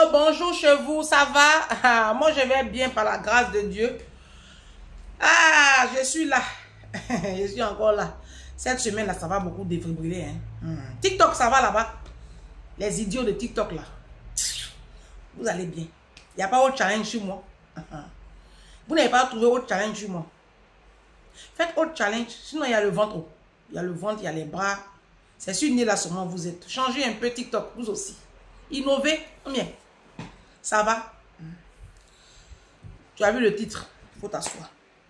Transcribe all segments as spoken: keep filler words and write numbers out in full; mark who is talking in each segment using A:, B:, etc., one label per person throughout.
A: bonjour chez vous, ça va? Ah, moi, je vais bien par la grâce de Dieu. Ah, je suis là. Je suis encore là. Cette semaine-là, ça va beaucoup défibriller. Hein. Hmm. TikTok, ça va là-bas? Les idiots de TikTok, là. Vous allez bien. Il n'y a pas autre challenge sur moi. Vous n'avez pas trouvé autre challenge sur moi. Faites autre challenge. Sinon, il y a le ventre. Il y a le ventre, il y a les bras. C'est sur une là seulement vous êtes. Changez un peu TikTok, vous aussi. Innovez. Combien? Ça va? Tu as vu le titre? Il faut t'asseoir.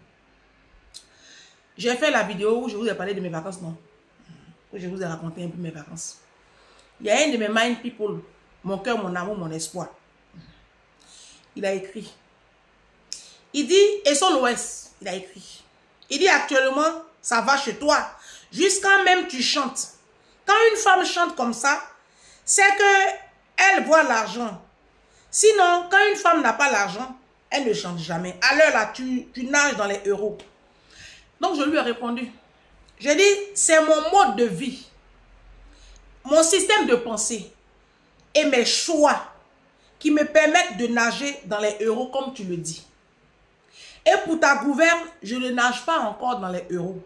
A: J'ai fait la vidéo où je vous ai parlé de mes vacances, non? Où je vous ai raconté un peu mes vacances. Il y a un de mes mind people, mon cœur, mon amour, mon espoir. Il a écrit. Il dit, et son ouest, il a écrit. Il dit actuellement, ça va chez toi. Jusqu'à même tu chantes. Quand une femme chante comme ça, c'est que elle voit l'argent. Sinon, quand une femme n'a pas l'argent, elle ne chante jamais. À l'heure là, tu, tu nages dans les euros. Donc je lui ai répondu. J'ai dit, c'est mon mode de vie, mon système de pensée et mes choix qui me permettent de nager dans les euros comme tu le dis. Et pour ta gouverne, je ne nage pas encore dans les euros.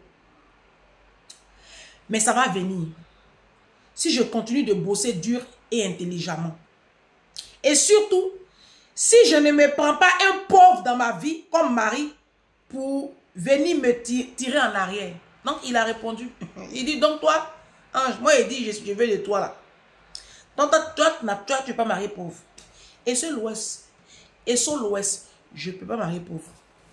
A: Mais ça va venir. Si je continue de bosser dur et intelligemment. Et surtout, si je ne me prends pas un pauvre dans ma vie comme mari pour venir me tirer en arrière. Donc, il a répondu. Il dit, donc toi, Ange, moi, il dit, je, je veux de toi là. Donc, toi, toi, toi tu ne peux pas marier pauvre. Et sur l'ouest, et sur l'ouest, je ne peux pas marier pauvre.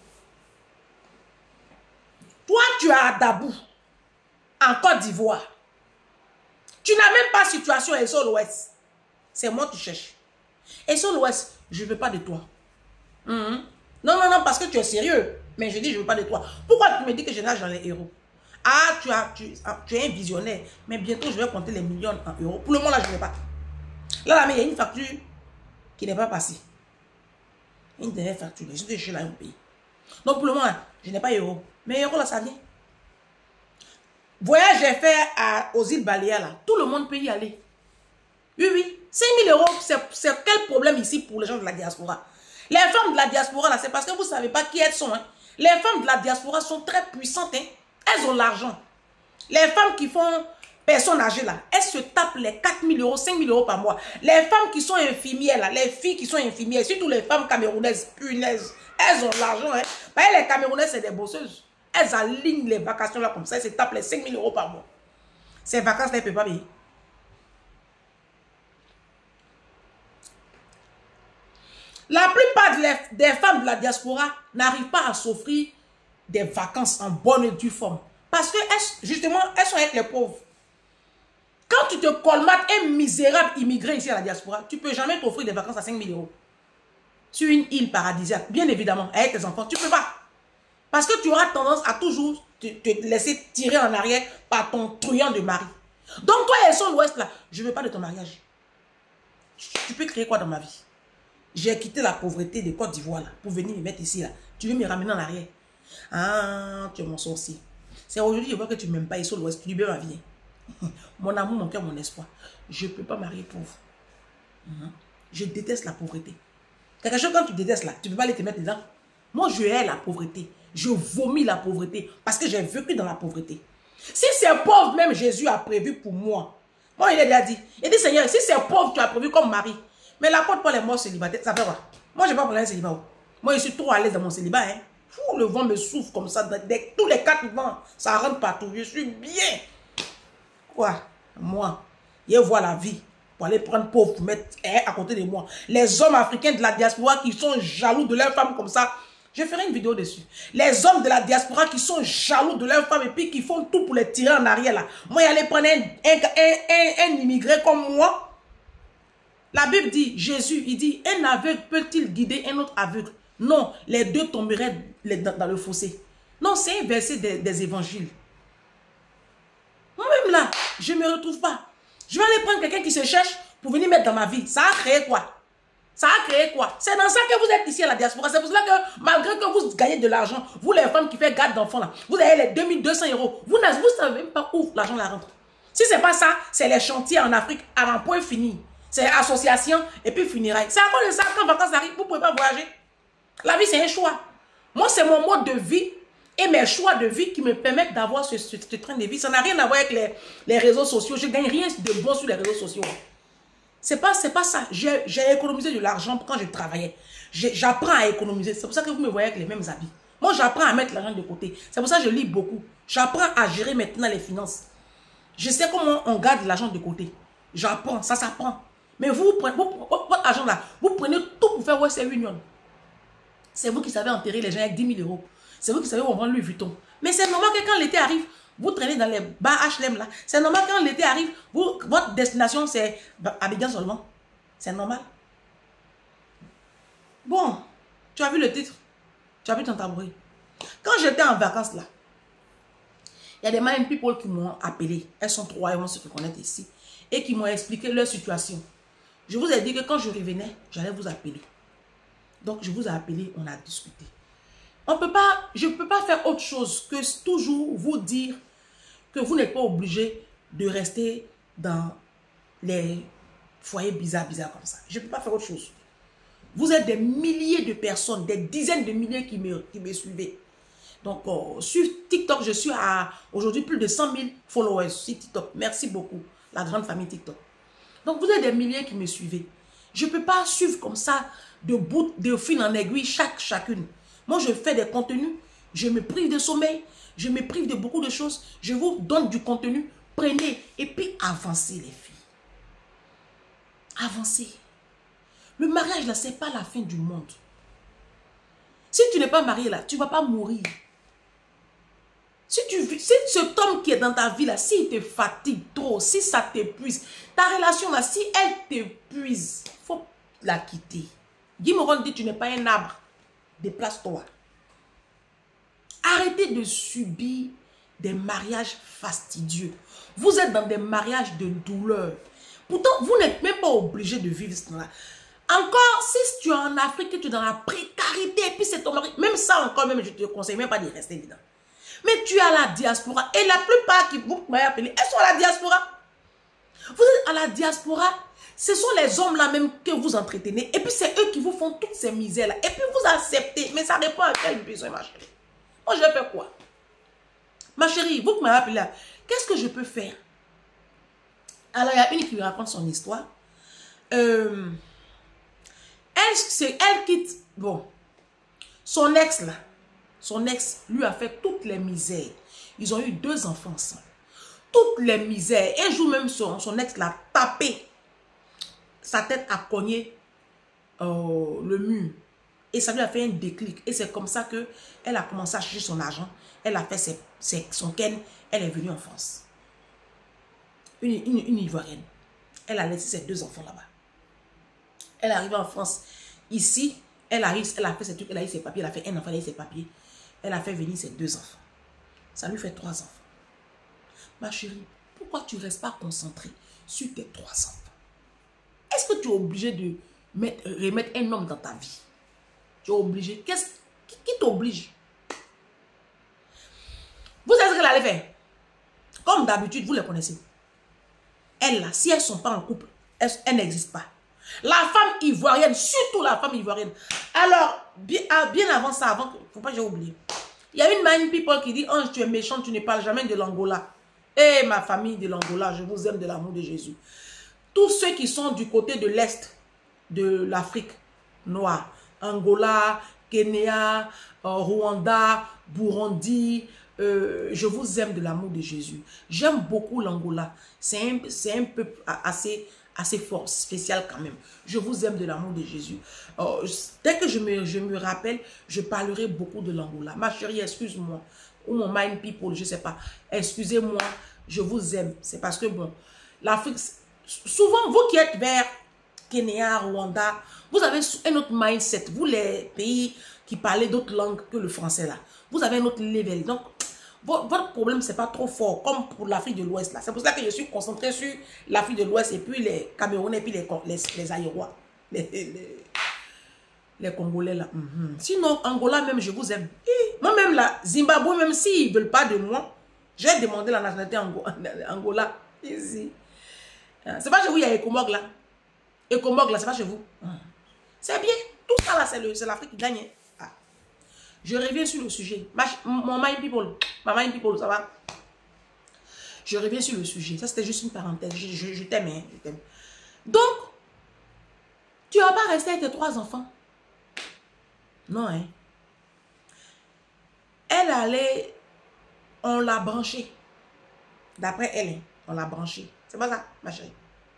A: Toi, tu as à Dabou, en Côte d'Ivoire. Tu n'as même pas situation et sur l'ouest. C'est moi qui cherche. Et sur l'ouest, je ne veux pas de toi. Mm-hmm. Non, non, non, parce que tu es sérieux. Mais je dis, je ne veux pas de toi. Pourquoi tu me dis que je nage dans les euros? Ah, tu, as, tu, tu es un visionnaire. Mais bientôt, je vais compter les millions en euros. Pour le moment, là, je ne vais pas. Là, là, mais il y a une facture qui n'est pas passée. Une dernière facture. Je suis là, un pays. Donc, pour le moment, je n'ai pas euros. Mais euros, là, ça vient. Voyage, j'ai fait à, aux îles Baléares, là. Tout le monde peut y aller. Oui, oui. cinq mille euros, c'est quel problème ici pour les gens de la diaspora? Les femmes de la diaspora, là, c'est parce que vous ne savez pas qui elles sont. Hein. Les femmes de la diaspora sont très puissantes. Hein. Elles ont l'argent. Les femmes qui font personnes âgées, là, elles se tapent les quatre mille euros, cinq mille euros par mois. Les femmes qui sont infirmières, là, les filles qui sont infirmières, surtout les femmes camerounaises, punaises, elles ont l'argent. Hein. Les Camerounaises, c'est des bosseuses. Elles alignent les vacations là comme ça, elles se tapent les cinq mille euros par mois. Ces vacances, elles ne peuvent pas payer. La plupart des femmes de la diaspora n'arrivent pas à s'offrir des vacances en bonne et due forme. Parce que, elles, justement, elles sont avec les pauvres. Quand tu te colmates un misérable immigré ici à la diaspora, tu ne peux jamais t'offrir des vacances à cinq mille euros. Sur une île paradisiaque, bien évidemment, avec tes enfants, tu ne peux pas. Parce que tu auras tendance à toujours te, te laisser tirer en arrière par ton truand de mari. Donc toi et son ouest là, je ne veux pas de ton mariage. Tu peux créer quoi dans ma vie? J'ai quitté la pauvreté de Côte d'Ivoire là pour venir me mettre ici là. Tu veux me ramener en arrière? Ah, tu es mon sorcier. C'est aujourd'hui je vois que tu ne m'aimes pas et sur l'ouest, tu libères ma vie. Mon amour, mon cœur, mon espoir. Je ne peux pas marier pauvre. Je déteste la pauvreté. Quelque chose quand tu détestes là, tu ne peux pas aller te mettre dedans. Moi je hais la pauvreté. Je vomis la pauvreté parce que j'ai vécu dans la pauvreté. Si c'est pauvre, même Jésus a prévu pour moi. Moi, il a dit, il dit, Seigneur, si c'est pauvre, tu as prévu comme mari. Mais l'apôtre Paul est mort célibataire, ça fait quoi? Moi, je n'ai pas pour un célibat. Moi, je suis trop à l'aise dans mon célibat. Hein. Fou, le vent me souffle comme ça. Dès, tous les quatre vents, ça rentre partout. Je suis bien. Quoi? Moi, je vois la vie pour aller prendre pauvre, pour mettre hein, à côté de moi. Les hommes africains de la diaspora qui sont jaloux de leurs femmes comme ça, je ferai une vidéo dessus. Les hommes de la diaspora qui sont jaloux de leurs femmes et puis qui font tout pour les tirer en arrière là. Moi, j'allais prendre un, un, un, un immigré comme moi. La Bible dit, Jésus, il dit, un aveugle peut-il guider un autre aveugle? Non, les deux tomberaient dans, dans le fossé. Non, c'est un verset des, des évangiles. Moi-même là, je ne me retrouve pas. Je vais aller prendre quelqu'un qui se cherche pour venir mettre dans ma vie. Ça a créé quoi? Ça a créé quoi? C'est dans ça que vous êtes ici à la diaspora. C'est pour cela que malgré que vous gagnez de l'argent, vous les femmes qui font garde d'enfants là, vous avez les deux mille deux cents euros. Vous ne savez même pas où l'argent la rentre. Si ce n'est pas ça, c'est les chantiers en Afrique à un point fini. C'est association et puis funérailles. C'est à cause de ça, quand vacances arrivent, vous ne pouvez pas voyager. La vie, c'est un choix. Moi, c'est mon mode de vie et mes choix de vie qui me permettent d'avoir ce, ce, ce train de vie. Ça n'a rien à voir avec les, les réseaux sociaux. Je ne gagne rien de bon sur les réseaux sociaux. C'est pas, c'est pas ça. J'ai économisé de l'argent quand je travaillais. J'apprends à économiser. C'est pour ça que vous me voyez avec les mêmes habits. Moi, j'apprends à mettre l'argent de côté. C'est pour ça que je lis beaucoup. J'apprends à gérer maintenant les finances. Je sais comment on garde l'argent de côté. J'apprends, ça s'apprend. Mais vous, vous, vous, votre argent là, vous prenez tout pour faire Western Union. C'est vous qui savez enterrer les gens avec dix mille euros. C'est vous qui savez où on vend Louis Vuitton. Mais c'est normal que quand l'été arrive, vous traînez dans les bars H L M là. C'est normal quand l'été arrive, vous, votre destination c'est Abidjan seulement. C'est normal. Bon, tu as vu le titre? Tu as vu ton tabouret? Quand j'étais en vacances là, il y a des mind people qui m'ont appelé. Elles sont trois, elles vont se reconnaître ici. Et qui m'ont expliqué leur situation. Je vous ai dit que quand je revenais, j'allais vous appeler. Donc, je vous ai appelé, on a discuté. On peut pas, je ne peux pas faire autre chose que toujours vous dire que vous n'êtes pas obligé de rester dans les foyers bizarres, bizarres comme ça. Je ne peux pas faire autre chose. Vous êtes des milliers de personnes, des dizaines de milliers qui me, qui me suivez. Donc, euh, sur TikTok, je suis à aujourd'hui plus de cent mille followers sur TikTok. Merci beaucoup, la grande famille TikTok. Donc, vous êtes des milliers qui me suivez. Je ne peux pas suivre comme ça, de bout, de fil en aiguille, chaque, chacune. Moi, je fais des contenus, je me prive de sommeil, je me prive de beaucoup de choses. Je vous donne du contenu, prenez et puis avancez les filles. Avancez. Le mariage, là, ce n'est pas la fin du monde. Si tu n'es pas marié, là, tu ne vas pas mourir. Si, tu, si cet homme qui est dans ta vie, là, s'il te fatigue trop, si ça t'épuise, ta relation, là, si elle t'épuise, il faut la quitter. Guy Moron dit, tu n'es pas un arbre. Déplace-toi. Arrêtez de subir des mariages fastidieux. Vous êtes dans des mariages de douleur. Pourtant, vous n'êtes même pas obligé de vivre ce temps-là. Encore, si tu es en Afrique, tu es dans la précarité, et puis c'est ton mari, même ça encore, même je te conseille même pas de rester dedans. Mais tu es à la diaspora, et la plupart qui vous m'avez appelé, elles sont à la diaspora. Vous êtes à la diaspora, ce sont les hommes-là même que vous entretenez, et puis c'est eux qui vous font toutes ces misères-là, et puis vous acceptez, mais ça répond à quel besoin, ma chérie? Moi, je vais faire quoi? Ma chérie, vous qui m'avez appelé là, qu'est-ce que je peux faire? Alors, il y a une qui me raconte son histoire. Euh... Elle, elle quitte, bon, son ex là, son ex lui a fait toutes les misères. Ils ont eu deux enfants ensemble. Toutes les misères. Un jour même, son, son ex l'a tapé. Sa tête a cogné euh, le mur. Et ça lui a fait un déclic. Et c'est comme ça qu'elle a commencé à chercher son argent. Elle a fait ses, ses, son ken. Elle est venue en France. Une, une, une Ivoirienne. Elle a laissé ses deux enfants là-bas. Elle est arrivée en France. Ici, elle arrive, elle a fait ses trucs, elle a eu ses papiers, elle a fait un enfant, elle a eu ses papiers. Elle a fait venir ses deux enfants. Ça lui fait trois enfants. Ma chérie, pourquoi tu ne restes pas concentrée sur tes trois enfants? Est-ce que tu es obligé de mettre, remettre un homme dans ta vie? Tu es obligé? Qu'est-ce qui, qui t'oblige? Vous savez ce qu'elle allait faire? Comme d'habitude, vous les connaissez. Elles là, si elles ne sont pas en couple, elles, elles n'existent pas. La femme ivoirienne, surtout la femme ivoirienne. Alors, bien, bien avant ça, avant, faut pas que j'ai oublié. Il y a une mind people qui dit, Ange, tu es méchante, tu ne parles jamais de l'Angola. Eh, ma famille de l'Angola, je vous aime de l'amour de Jésus. Tous ceux qui sont du côté de l'Est de l'Afrique noire, Angola, Kenya, euh, Rwanda, Burundi, euh, je vous aime de l'amour de Jésus. J'aime beaucoup l'Angola. C'est un, c'est un peuple assez... assez fort, spécial quand même. Je vous aime de l'amour de Jésus. Euh, dès que je me, je me rappelle, je parlerai beaucoup de l'Angola. Ma chérie, excuse-moi. Ou mon mind people, je ne sais pas. Excusez-moi, je vous aime. C'est parce que, bon, l'Afrique, souvent, vous qui êtes vers Kenya, Rwanda, vous avez un autre mindset. Vous, les pays qui parlent d'autres langues que le français, là, vous avez un autre level. Donc, votre problème, ce n'est pas trop fort, comme pour l'Afrique de l'Ouest. C'est pour ça que je suis concentré sur l'Afrique de l'Ouest et puis les Camerounais et puis les, les, les Aïrois, les, les, les Congolais là. Mm-hmm. Sinon, Angola même, je vous aime. Moi-même là, Zimbabwe, même s'ils ne veulent pas de moi, j'ai demandé la nationalité Ango, Angola. Ici. C'est pas chez vous, il y a Ekomog là. Et Comog, là, c'est pas chez vous. C'est bien. Tout ça, là, c'est l'Afrique qui gagne. Ah. Je reviens sur le sujet. Ma, mon mind people. Ma mind people, ça va? Je reviens sur le sujet. Ça, c'était juste une parenthèse. Je, je, je t'aime, hein. Je t'aime. Donc, tu vas pas rester avec tes trois enfants. Non, hein. Elle allait... On l'a branchée. D'après elle, on l'a branchée. C'est pas ça, ma chérie.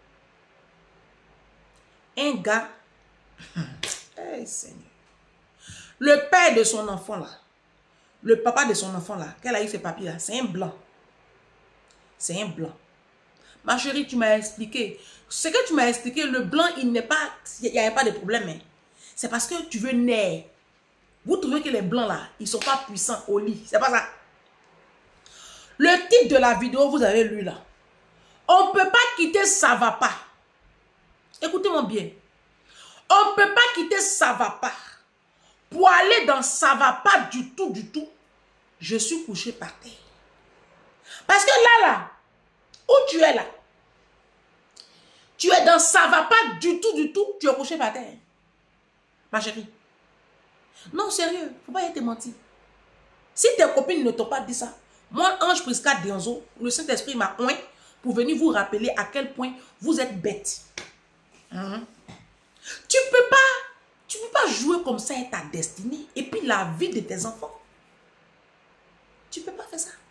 A: Un gars... Hey, Seigneur. Le père de son enfant, là. Le papa de son enfant, là. Qu'elle a eu ses papiers, là. C'est un blanc. C'est un blanc. Ma chérie, tu m'as expliqué. Ce que tu m'as expliqué, le blanc, il n'est pas... Il n'y avait pas de problème. Hein. C'est parce que tu veux naître. Vous trouvez que les blancs, là, ils ne sont pas puissants au lit. C'est pas ça. Le titre de la vidéo, vous avez lu, là. On ne peut pas quitter ça va pas. Écoutez-moi bien. On ne peut pas quitter ça va pas. Pour aller dans ça va pas du tout, du tout. Je suis couché par terre. Parce que là, là, où tu es là, tu es dans ça va pas du tout, du tout, tu es couché par terre. Ma chérie. Non, sérieux, il ne faut pas y te mentir. Si tes copines ne t'ont pas dit ça, moi, Ange Prisca Dionzo, le Saint-Esprit m'a oint pour venir vous rappeler à quel point vous êtes bête. Hein? Tu ne peux pas, tu peux pas jouer comme ça avec ta destinée et puis la vie de tes enfants. Tu ne peux pas faire ça.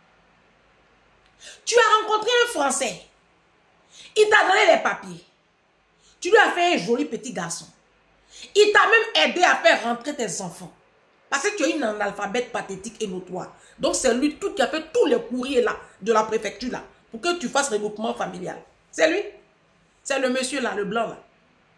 A: Tu as rencontré un Français. Il t'a donné les papiers. Tu lui as fait un joli petit garçon. Il t'a même aidé à faire rentrer tes enfants. Parce que tu es une analphabète pathétique et notoire. Donc c'est lui tout qui a fait tous les courriers là, de la préfecture là, pour que tu fasses regroupement familial. C'est lui. C'est le monsieur là, le blanc là.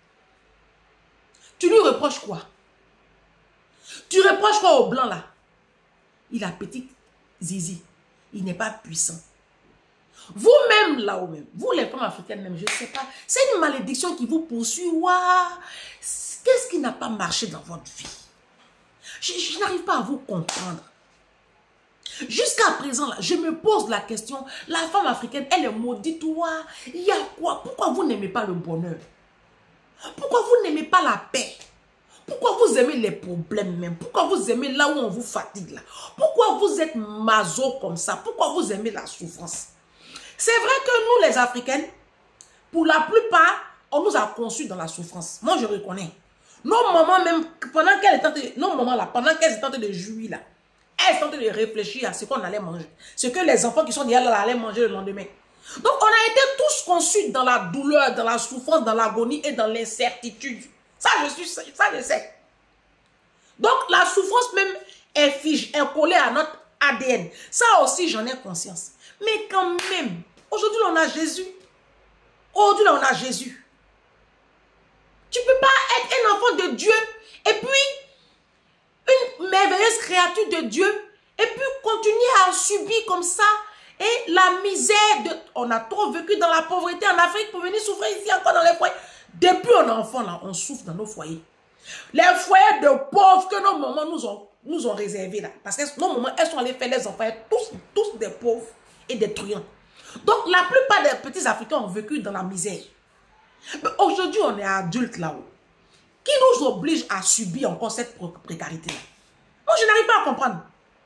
A: Tu lui reproches quoi? Tu reproches quoi au blanc là? Il a petit zizi. Il n'est pas puissant. Vous-même là-haut même, vous les femmes africaines même, je ne sais pas, c'est une malédiction qui vous poursuit. Waouh! Qu'est-ce qui n'a pas marché dans votre vie? Je, je n'arrive pas à vous comprendre. Jusqu'à présent, là, je me pose la question, la femme africaine, elle est maudite. Ouah, il y a quoi? Pourquoi vous n'aimez pas le bonheur? Pourquoi vous n'aimez pas la paix? Pourquoi vous aimez les problèmes même? Pourquoi vous aimez là où on vous fatigue là? Pourquoi vous êtes maso comme ça? Pourquoi vous aimez la souffrance? C'est vrai que nous les Africaines, pour la plupart, on nous a conçus dans la souffrance. Moi je reconnais. Nos mamans même, pendant qu'elles étaient, nos mamans là, pendant qu'elles étaient en train de jouir là, elles étaient en train de réfléchir à ce qu'on allait manger. Ce que les enfants qui sont déjà là allaient manger le lendemain. Donc on a été tous conçus dans la douleur, dans la souffrance, dans l'agonie et dans l'incertitude. Ça je suis, ça je sais. Donc la souffrance même est fige, est collée à notre A D N. Ça aussi j'en ai conscience. Mais quand même, aujourd'hui on a Jésus. Aujourd'hui on a Jésus. Tu ne peux pas être un enfant de Dieu et puis une merveilleuse créature de Dieu et puis continuer à subir comme ça et la misère. De... On a trop vécu dans la pauvreté en Afrique pour venir souffrir ici encore dans les foyers. Depuis on est enfant là, on souffre dans nos foyers. Les foyers de pauvres que nos mamans nous ont, nous ont réservés là. Parce que nos mamans, elles sont allées faire les enfants, tous, tous des pauvres et des truands. Donc la plupart des petits Africains ont vécu dans la misère. Mais aujourd'hui, on est adultes là-haut. Qui nous oblige à subir encore cette précarité-là? Moi, je n'arrive pas à comprendre.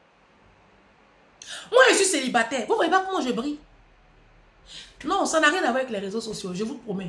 A: Moi, je suis célibataire. Vous ne voyez pas comment je brille? Non, ça n'a rien à voir avec les réseaux sociaux, je vous promets.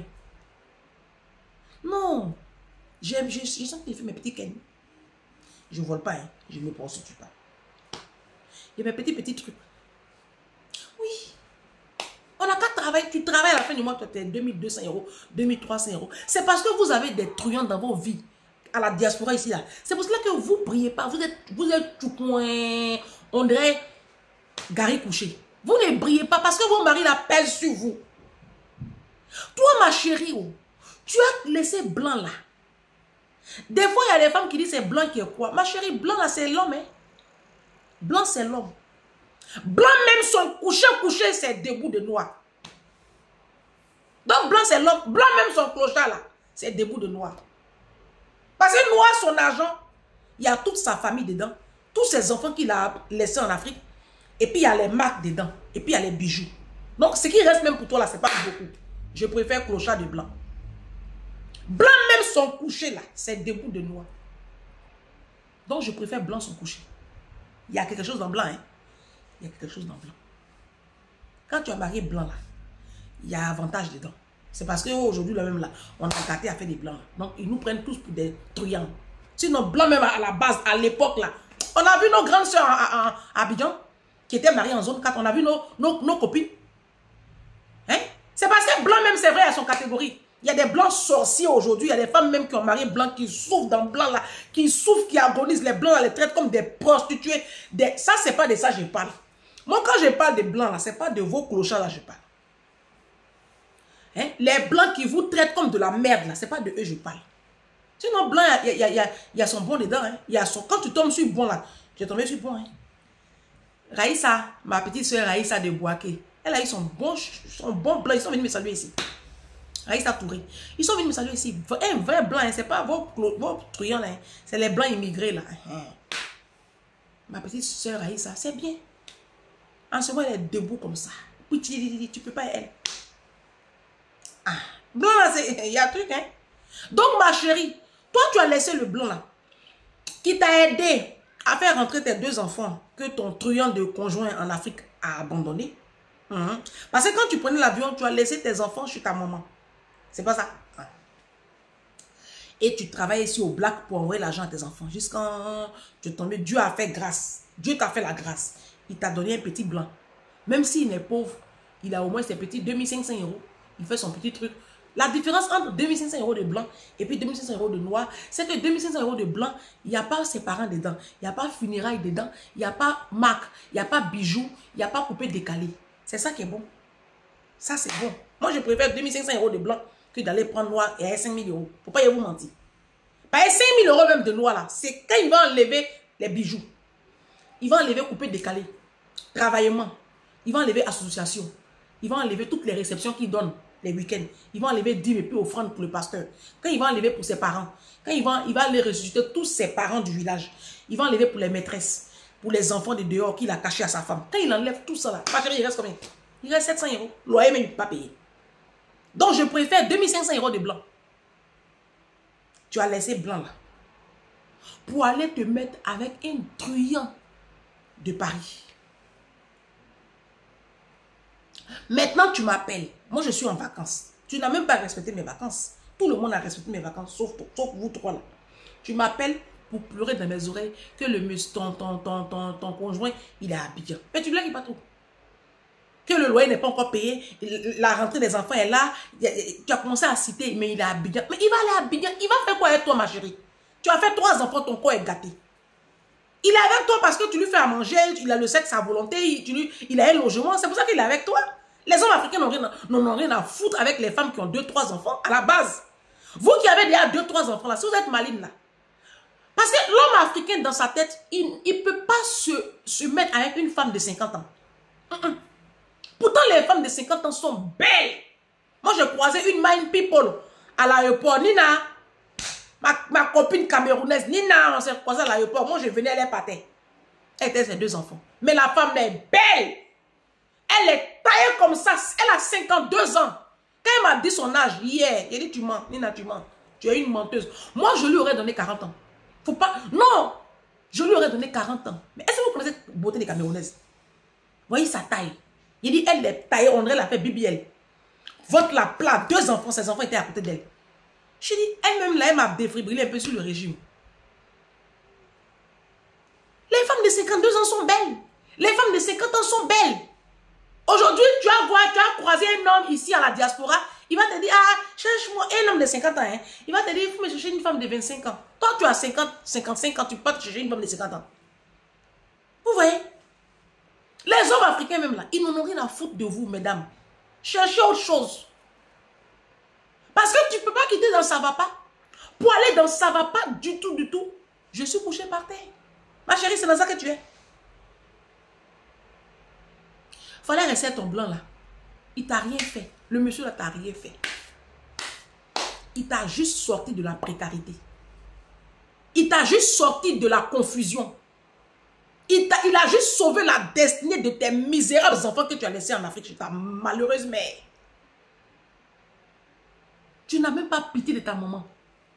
A: Non. J'aime, je, je sens que je fais mes petits kenny. Je ne vole pas, hein. Je ne me prostitue pas. Il y a mes petits, petits trucs. Oui. On n'a qu'à travailler, tu travailles à la fin du mois, tu as deux mille deux cents euros, deux mille trois cents euros. C'est parce que vous avez des truands dans vos vies, à la diaspora ici, là. C'est pour cela que vous ne brillez pas, vous êtes, vous êtes tout coin, on dirait Gary couché. Vous ne brillez pas parce que vos maris la pèsent sur vous. Toi, ma chérie, oh, tu as laissé blanc là. Des fois, il y a des femmes qui disent c'est blanc qui est quoi? Ma chérie, blanc là, c'est l'homme, hein. Blanc, c'est l'homme. Blanc même son coucher, coucher, c'est debout de noir. Donc blanc c'est l'homme. Blanc même son clochard là, c'est debout de noir. Parce que noir son argent, il y a toute sa famille dedans. Tous ses enfants qu'il a laissés en Afrique. Et puis il y a les marques dedans. Et puis il y a les bijoux. Donc ce qui reste même pour toi là, c'est pas beaucoup. Je préfère clochard de blanc. Blanc même son coucher là, c'est debout de noir. Donc je préfère blanc son coucher. Il y a quelque chose dans blanc, hein. Il y a quelque chose dans blanc. Quand tu as marié blanc là, il y a avantage dedans. C'est parce qu'aujourd'hui, là même là, on a gâté à faire des blancs. Donc, ils nous prennent tous pour des truands. Sinon, blanc même à la base, à l'époque là, on a vu nos grandes soeurs à, à, à Abidjan, qui étaient mariées en zone quatre, on a vu nos, nos, nos copines. Hein? C'est parce que blanc même, c'est vrai, à son catégorie. Il y a des blancs sorciers aujourd'hui, il y a des femmes même qui ont marié blanc, qui souffrent dans blanc là, qui souffrent, qui agonisent. Les blancs là, les traitent comme des prostituées. Des... Ça, c'est pas de ça que je parle. Moi, quand je parle de blancs là, c'est pas de vos clochards là, je parle. Hein? Les blancs qui vous traitent comme de la merde, là, c'est pas de eux je parle. Sinon, blanc, il y, y, y, y a son bon dedans. Hein? Y a son... Quand tu tombes sur bon, là, tu es tombé sur bon. Hein? Raïssa, ma petite soeur Raïssa de Boaké, elle a eu son bon, son bon blanc. Ils sont venus me saluer ici. Raïssa Touré. Ils sont venus me saluer ici. Un vrai blanc, hein? C'est pas vos, vos truands, là. Hein? C'est les blancs immigrés, là. Hein? Ma petite soeur Raïssa, c'est bien. En ce moment, elle est debout comme ça. Oui, tu, tu peux pas, elle. Ah, blanc là, il y a un truc, hein. Donc, ma chérie, toi, tu as laissé le blanc là, qui t'a aidé à faire rentrer tes deux enfants que ton truand de conjoint en Afrique a abandonné. Mmh. Parce que quand tu prenais l'avion, tu as laissé tes enfants chez ta maman. C'est pas ça. Ah. Et tu travailles ici au black pour envoyer l'argent à tes enfants. Jusqu'en tu es tombé, Dieu a fait grâce. Dieu t'a fait la grâce. Il t'a donné un petit blanc. Même s'il est pauvre, il a au moins ses petits deux mille cinq cents euros. Il fait son petit truc. La différence entre deux mille cinq cents euros de blanc et puis deux mille cinq cents euros de noir, c'est que deux mille cinq cents euros de blanc, il n'y a pas ses parents dedans. Il n'y a pas funérailles dedans. Il n'y a pas marque. Il n'y a pas bijoux. Il n'y a pas coupé décalé. C'est ça qui est bon. Ça, c'est bon. Moi, je préfère deux mille cinq cents euros de blanc que d'aller prendre noir et à cinq mille euros. Faut pas y vous mentir. Pas cinq mille euros même de noir là. C'est quand il va enlever les bijoux. Il va enlever coupé décalé. Travaillement. Il va enlever association. Il va enlever toutes les réceptions qu'il donne les week-ends. Il va enlever dîmes et puis offrandes pour le pasteur. Quand il va enlever pour ses parents. Quand il va, il va aller ressusciter tous ses parents du village. Il va enlever pour les maîtresses. Pour les enfants de dehors qu'il a cachés à sa femme. Quand il enlève tout ça là, ma chérie, il reste combien? Il reste sept cents euros. Loyer même, il ne peut pas payer. Donc je préfère deux mille cinq cents euros de blanc. Tu as laissé blanc là. Pour aller te mettre avec un truand de Paris. Maintenant, tu m'appelles. Moi, je suis en vacances. Tu n'as même pas respecté mes vacances. Tout le monde a respecté mes vacances, sauf, sauf vous trois là. Tu m'appelles pour pleurer dans mes oreilles que le ton, ton, ton, ton, ton conjoint, il est à Abidjan. Mais tu blagues pas trop. Que le loyer n'est pas encore payé. La rentrée des enfants est là. Tu as commencé à citer, mais il est à Abidjan. Mais il va aller à Abidjan. Il va faire quoi avec toi, ma chérie? Tu as fait trois enfants, ton corps est gâté. Il est avec toi parce que tu lui fais à manger, il a le sexe à volonté, il, tu lui, il a un logement. C'est pour ça qu'il est avec toi. Les hommes africains n'ont rien, n'ont rien à foutre avec les femmes qui ont deux, trois enfants à la base. Vous qui avez déjà deux, trois enfants là, si vous êtes maligne là. Parce que l'homme africain dans sa tête, il ne peut pas se, se mettre avec une femme de cinquante ans. Mm -mm. Pourtant, les femmes de cinquante ans sont belles. Moi, je croisais une mind people à l'aéroport. Nina, ma, ma copine camerounaise, Nina, on s'est croisé à l'aéroport. Moi, je venais, elle est partie. Elle était ses deux enfants. Mais la femme est belle. Elle est taillée comme ça. Elle a cinquante-deux ans. Quand elle m'a dit son âge hier, j'ai dit tu mens. Nina, tu mens. Tu es une menteuse. Moi, je lui aurais donné quarante ans. Faut pas... Non. Je lui aurais donné quarante ans. Mais est-ce que vous connaissez la beauté des Camerounaises? Voyez sa taille. Il dit, elle est taillée, on dirait la fait B B L. Votre la plat, deux enfants, ses enfants étaient à côté d'elle. Je dis, elle-même là, elle m'a défibrilé un peu sur le régime. Les femmes de cinquante-deux ans sont belles. Les femmes de cinquante ans sont belles. Aujourd'hui, tu vas voir, tu as croisé un homme ici à la diaspora, il va te dire, ah, cherche-moi un homme de cinquante ans. Hein. Il va te dire, il faut me chercher une femme de vingt-cinq ans. Toi, tu as cinquante, cinquante-cinq ans, tu peux pas te chercher une femme de cinquante ans. Vous voyez? Les hommes africains même là, ils n'en ont rien à foutre de vous, mesdames. Cherchez autre chose. Parce que tu ne peux pas quitter dans ça va pas. Pour aller dans ça va pas du tout, du tout. Je suis couché par terre. Ma chérie, c'est dans ça que tu es. Fallait rester ton blanc là. Il t'a rien fait. Le monsieur là t'a rien fait. Il t'a juste sorti de la précarité. Il t'a juste sorti de la confusion. Il a, il a juste sauvé la destinée de tes misérables enfants que tu as laissés en Afrique chez ta malheureuse mère. Tu Tu n'as même pas pitié de ta maman.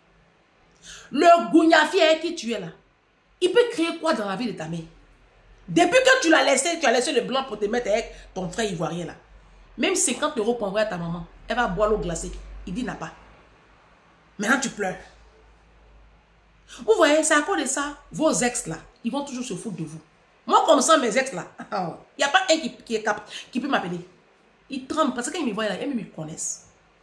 A: Le gougnafier qui tu es là, il peut créer quoi dans la vie de ta mère? Depuis que tu l'as laissé, tu as laissé le blanc pour te mettre avec ton frère ivoirien là. Même cinquante euros pour envoyer à ta maman, elle va boire l'eau glacée. Il dit n'a pas. Maintenant tu pleures. Vous voyez, c'est à cause de ça, vos ex là, ils vont toujours se foutre de vous. Moi comme ça, mes ex là, il n'y a pas un qui, qui, est cap, qui peut m'appeler. Ils tremblent parce que quand ils me voient là, ils me connaissent.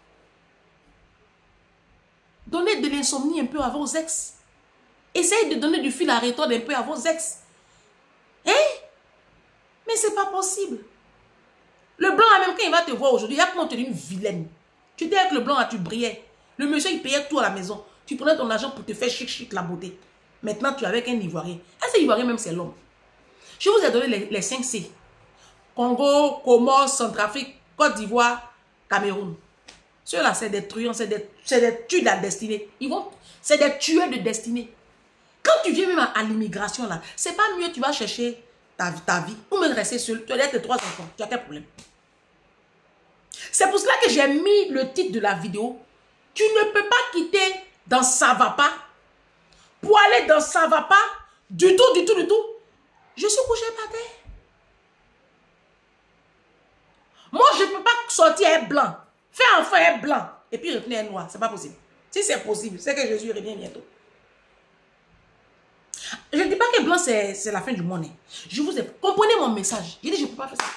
A: Donnez de l'insomnie un peu à vos ex. Essayez de donner du fil à retordre un peu à vos ex. Hein? Mais c'est pas possible. Le blanc, même quand il va te voir aujourd'hui, il y a comment te dire une vilaine. Tu étais avec le blanc, là, tu brillais. Le monsieur, il payait tout à la maison. Tu prenais ton argent pour te faire chic, chic, la beauté. Maintenant, tu es avec un Ivoirien. Est-ce que Ivoirien, même, c'est l'homme? Je vous ai donné les, les cinq C. Congo, Comores, Centrafrique, Côte d'Ivoire, Cameroun. Ceux-là, c'est des truands, c'est des, des tueurs de la destinée. Ils vont, c'est des tueurs de destinée. Quand tu viens même à, à l'immigration, là, c'est pas mieux, tu vas chercher ta, ta vie. Ou même rester seul. Tu as tes trois enfants. Tu as quel problème? C'est pour cela que j'ai mis le titre de la vidéo. Tu ne peux pas quitter dans ça va pas. Pour aller dans ça va pas. Du tout, du tout, du tout. Je suis couché par terre. Moi, je ne peux pas sortir un blanc. Faire enfin un blanc. Et puis retenir un noir. C'est pas possible. Si c'est possible, c'est que Jésus revient bientôt. Je ne dis pas que blanc, c'est la fin du monde. Je vous ai... Comprenez mon message. Je dis, je ne peux pas faire ça.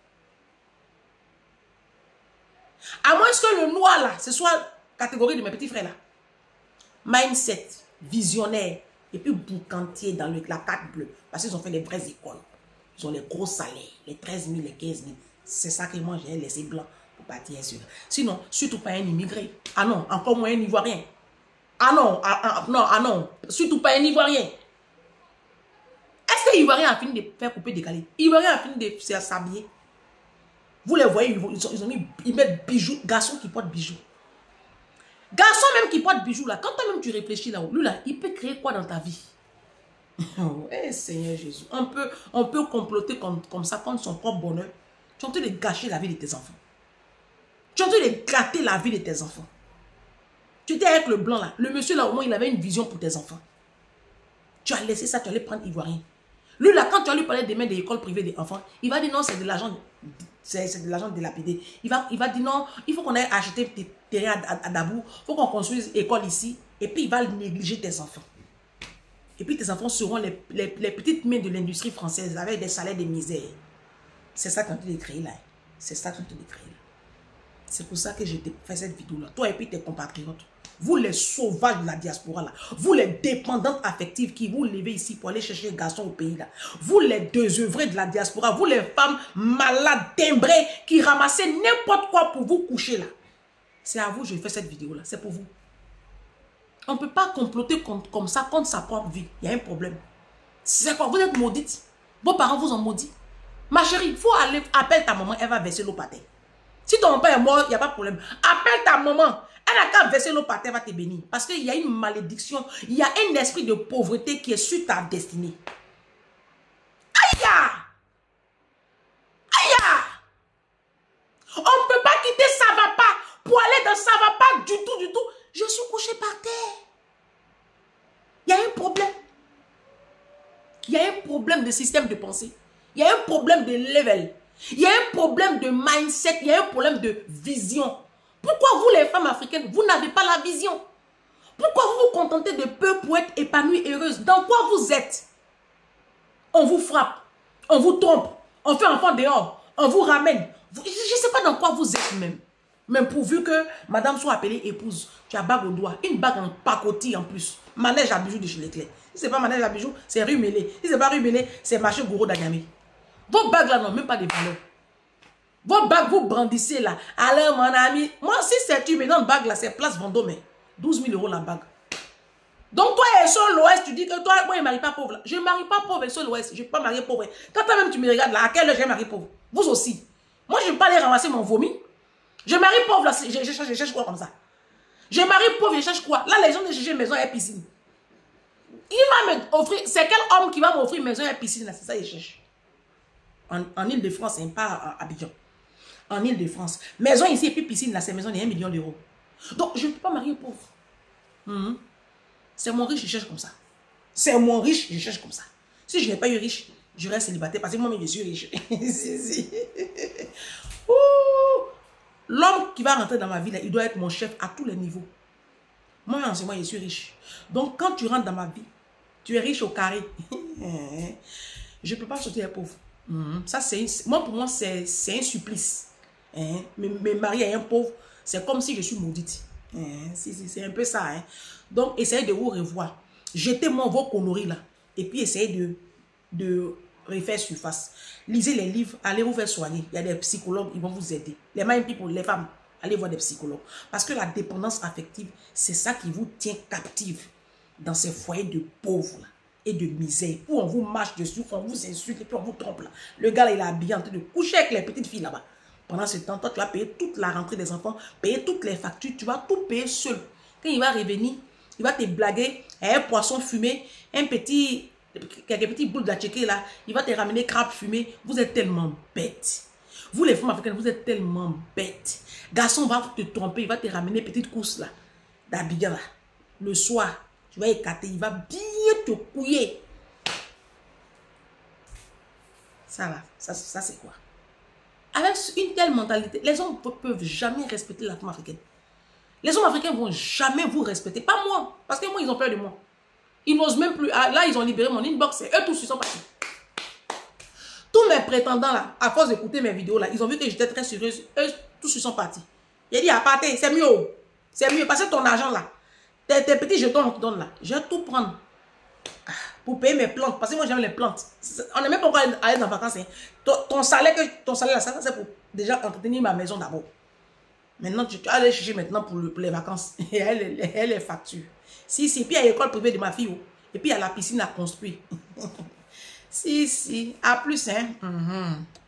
A: À moins que le noir, là, ce soit catégorie de mes petits frères, là. Mindset, visionnaire, et puis boucantier dans le, la carte bleue. Parce qu'ils ont fait les vraies écoles. Ils ont les gros salaires, les treize mille, les quinze mille. C'est ça que moi, j'ai laissé blanc pour partir sur. Sinon, surtout pas un immigré. Ah non, encore moins un Ivoirien. Ah non, ah, ah, non, ah non, surtout pas un Ivoirien. Est-ce que l'Ivoirien a fini de faire couper décaler? L'Ivoirien a fini de s'habiller. Vous les voyez, ils, ont, ils ont mis, ils mettent bijoux, garçons qui portent bijoux. Garçon même qui porte bijoux là, quand toi-même tu réfléchis là-haut, lui là, il peut créer quoi dans ta vie? Oh, hey, Seigneur Jésus, on peut, on peut comploter comme, comme ça contre son propre bonheur. Tu es en train de gâcher la vie de tes enfants. Tu es en train de gâter la vie de tes enfants. Tu étais avec le blanc là, le monsieur là au moins il avait une vision pour tes enfants. Tu as laissé ça, tu allais prendre Ivoirien. Lui là, quand tu as lui parlé des mains des écoles privées des enfants, il va dire non, c'est de l'argent. C'est de l'argent dilapidé. Il va, il va dire non, il faut qu'on aille acheter des terrains à, à, à Dabou, il faut qu'on construise une école ici, et puis il va négliger tes enfants. Et puis tes enfants seront les, les, les petites mains de l'industrie française avec des salaires de misère. C'est ça qu'on te décrit là. C'est ça qu'on te décrit là. C'est pour ça que je t'ai fait cette vidéo là. Toi et puis tes compatriotes. Vous les sauvages de la diaspora là, vous les dépendantes affectives qui vous levez ici pour aller chercher les garçons au pays là, vous les désœuvrés de la diaspora, vous les femmes malades, timbrées, qui ramassez n'importe quoi pour vous coucher là. C'est à vous que je fais cette vidéo là, c'est pour vous. On ne peut pas comploter comme, comme ça contre sa propre vie, il y a un problème. C'est quoi, vous êtes maudite, vos parents vous ont maudit. Ma chérie, il faut aller, appelle ta maman, elle va verser l'eau par terre. Si ton père est mort, il n'y a pas de problème. Appelle ta maman. Elle n'a qu'à verser l'eau par terre, va te bénir. Parce qu'il y a une malédiction, il y a un esprit de pauvreté qui est sur ta destinée. Aïe! Aïe! On ne peut pas quitter ça va pas pour aller dans ça va pas du tout, du tout. Je suis couché par terre. Il y a un problème. Il y a un problème de système de pensée. Il y a un problème de level. Il y a un problème de mindset. Il y a un problème de vision. Pourquoi vous, les femmes africaines, vous n'avez pas la vision? Pourquoi vous vous contentez de peu pour être épanouie, heureuse? Dans quoi vous êtes? On vous frappe, on vous trompe, on fait enfant dehors, on vous ramène. Je ne sais pas dans quoi vous êtes même. Même pourvu que madame soit appelée épouse, tu as bague au doigt, une bague en pacotille en plus. Manège à bijoux de chez Leclerc. Si ce n'est pas manège à bijoux, c'est rue Mélé. Si ce n'est pas rue Mélé, c'est marché Gouro d'Agami. Vos bagues là n'ont même pas de valeur. Vos bagues, vous brandissez là. Alors, mon ami, moi, si c'est une maison de bague là, c'est place Vendôme. douze mille euros la bague. Donc, toi, et sur l'Ouest, tu dis que toi, moi, je ne marie pas pauvre. Là. Je ne marie pas pauvre sur l'Ouest. Je ne peux pas marier pauvre. Quand toi-même, tu me regardes là, à quelle heure j'ai marié pauvre? Vous aussi. Moi, je ne vais pas aller ramasser mon vomi. Je marie pauvre là, je, je, je, je cherche quoi comme ça? Je marie pauvre, je cherche quoi? Là, les gens de chercher maison et piscine. Il va m'offrir, c'est quel homme qui va m'offrir maison et piscine là? C'est ça, il cherche. En, en Ile-de-France, et pas à Abidjan. En Ile-de-France. Maison ici et puis piscine, là, c'est maison de un million d'euros. Donc, je ne peux pas marier pauvre. Mm-hmm. C'est mon riche, je cherche comme ça. C'est mon riche, je cherche comme ça. Si je n'ai pas eu riche, je reste célibataire parce que moi-même, je suis riche. si, si. L'homme qui va rentrer dans ma vie, là, il doit être mon chef à tous les niveaux. Moi, en ce moment, je suis riche. Donc, quand tu rentres dans ma vie, tu es riche au carré. Je ne peux pas sauter les pauvres. Mm-hmm. Ça, c'est moi, pour moi, c'est un supplice. Hein? Me, me marier à un pauvre, c'est comme si je suis maudite. Hein? Si, si, c'est un peu ça. Hein? Donc, essayez de vous revoir. Jetez-moi vos conneries là. Et puis, essayez de, de refaire surface. Lisez les livres, allez vous faire soigner. Il y a des psychologues, ils vont vous aider. Les mind people, les femmes, allez voir des psychologues. Parce que la dépendance affective, c'est ça qui vous tient captive dans ces foyers de pauvres là, et de misère. Où on vous marche dessus, on vous insulte et puis on vous trompe là. Le gars là, il est habillé en train de coucher avec les petites filles là-bas. Pendant ce temps, toi, tu vas payer toute la rentrée des enfants, payer toutes les factures, tu vas tout payer seul. Quand il va revenir, il va te blaguer, un poisson fumé, un petit, quelques petits boules d'atchiké là, il va te ramener crabe fumé. Vous êtes tellement bêtes. Vous les femmes africaines, vous êtes tellement bêtes. Garçon va te tromper, il va te ramener petite course là, d'Abidjan là. Le soir, tu vas écarter, il va bien te couiller. Ça là, ça, ça c'est quoi? Avec une telle mentalité, les hommes ne peuvent jamais respecter la femme africaine. Les hommes africains ne vont jamais vous respecter. Pas moi. Parce que moi, ils ont peur de moi. Ils n'osent même plus. Là, ils ont libéré mon inbox. Et eux tous, ils sont partis. Tous mes prétendants, là, à force d'écouter mes vidéos, là, ils ont vu que j'étais très sérieuse. Eux tous, ils sont partis. J'ai dit, à partir, c'est mieux. C'est mieux. Parce que ton argent, là, tes, tes petits jetons, on te donne là. Je vais tout prendre. Pour payer mes plantes. Parce que moi, j'aime les plantes. On n'est même pas encore aller dans les vacances. Hein. Ton, ton salaire, que, ton salaire là, ça, c'est pour déjà entretenir ma maison d'abord. Maintenant, tu, tu vas aller chercher maintenant pour, le, pour les vacances. Et elle, elle, elle est facture. Si, si. Puis il y a l'école privée de ma fille. Oh. Et puis il y a la piscine à construire. si, si. À plus, hein. Mm-hmm.